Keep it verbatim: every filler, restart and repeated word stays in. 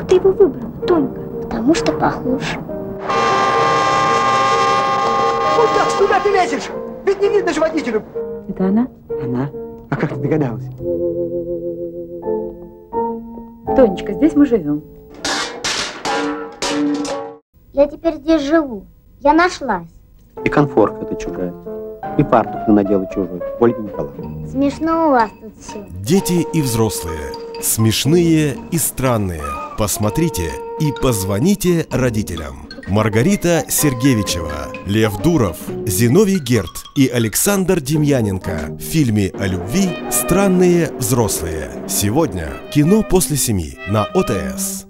ты его выбрала, Тонька? Потому что похож. Куда, куда ты лезешь? Ведь не видно же водителю. Это она? Она? А как ты догадалась? Тонечка, здесь мы живем. Я теперь здесь живу. Я нашлась. И конфорка это чужая. И фартук ты надела чужой. Ольга Николаевна. Смешно у вас тут все. Дети и взрослые. Смешные и странные. Посмотрите и позвоните родителям. Маргарита Сергевичева, Лев Дуров, Зиновий Герд и Александр Демьяненко в фильме о любви «Странные взрослые». Сегодня кино после семи на О Т С.